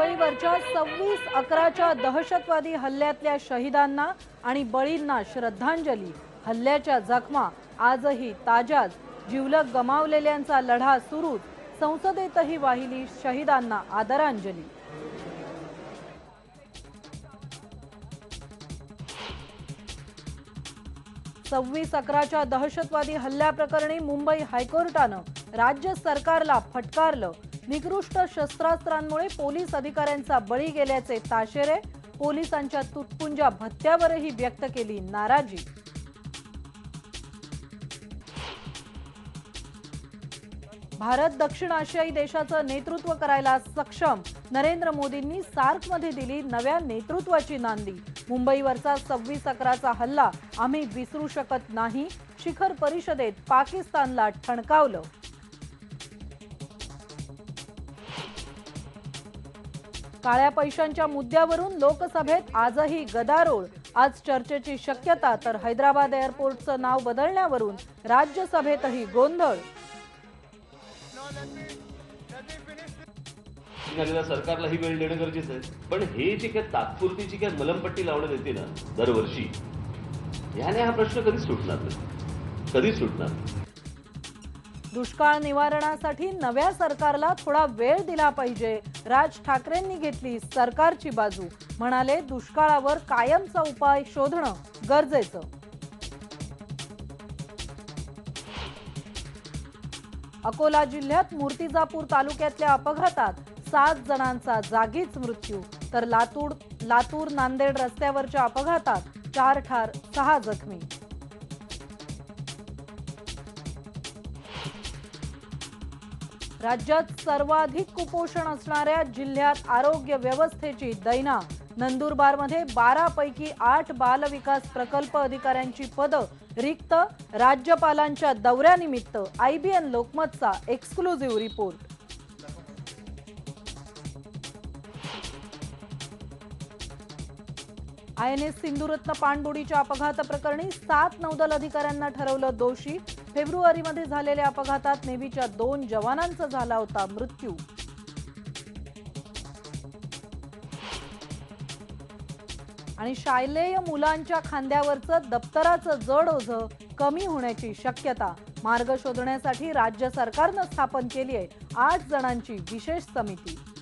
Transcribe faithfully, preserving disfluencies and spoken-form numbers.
मुंबईवरच्या सव्वीस अकराच्या दहशतवादी हल्ल्यातल्या शहीदांना आणि बळींना श्रद्धांजली। हल्ल्याच्या जखमा आजही ताज्याच, जीवलग गमावलेल्यांचा लढा सुरूच। संसदेतही वाहिली शहीदांना आदरांजली। सव्वीस अकराच्या दहशतवादी हल्ल्याप्रकरणी मुंबई हायकोर्टानं राज्य सरकारला फटकारलं। निकृष्ट शस्त्रास्त्रांमुळे पोलीस अधिकाऱ्यांचा बळी गेल्याचे ताशेरे। पोलिसांच्या तुटपुंजा भत्त्यावरही व्यक्त केली नाराजी। भारत दक्षिण आशियाई देशाचं नेतृत्व करायला सक्षम। नरेंद्र मोदींनी सार्कमध्ये दिली नव्या नेतृत्वाची नांदी। मुंबईवरचा सव्वीस अकराचा हल्ला आम्ही विसरू शकत नाही। शिखर परिषदेत पाकिस्तानला ठणकावलं। काळ्या पैशांच्या मुद्द्यावरून लोकसभेत आजही गदारोळ। आज चर्चेची शक्यता, तर हैदराबाद एअरपोर्टचं नाव बदलण्यावरून राज्यसभेतही गोंधळ। सरकारला ही वेळ देणं गरजेचं आहे, पण हे जी काही तात्पुरतीची काही मलमपट्टी लावण्यात येते ना दरवर्षी, याने हा प्रश्न कधी सुटणार नाही, कधी सुटणार नाही। दुष्काळ निवारणासाठी नव्या सरकारला थोडा वेळ दिला पाहिजे। राज ठाकरेंनी घेतली सरकारची बाजू। म्हणाले, दुष्काळावर कायमचा उपाय शोधणं गरजेचं। अकोला जिल्ह्यात मूर्तिजापूर तालुक्यातल्या अपघातात सात जणांचा जागीच मृत्यू, तर लातूर लातूर नांदेड रस्त्यावरच्या अपघातात चार ठार सहा जखमी। राज्यात सर्वाधिक कुपोषण असणाऱ्या जिल्ह्यात आरोग्य व्यवस्थेची दैना। नंदुरबारमध्ये बारा पैकी आठ बाल विकास प्रकल्प अधिकाऱ्यांची पदं रिक्त। राज्यपालांच्या दौऱ्यानिमित्त आयबीएन लोकमतचा एक्सक्लुझिव्ह रिपोर्ट। आयएनएस सिंधुरत्न पाणबुडीच्या अपघाताप्रकरणी सात नौदल अधिकाऱ्यांना ठरवलं दोषी। फेब्रुवारीमध्ये झालेल्या अपघातात नेव्हीच्या दोन जवानांचा झाला होता मृत्यू। आणि शालेय मुलांच्या खांद्यावरचं दप्तराचं जड ओझं कमी होण्याची शक्यता। मार्ग शोधण्यासाठी राज्य सरकारनं स्थापन केली आहे आठ जणांची विशेष समिती।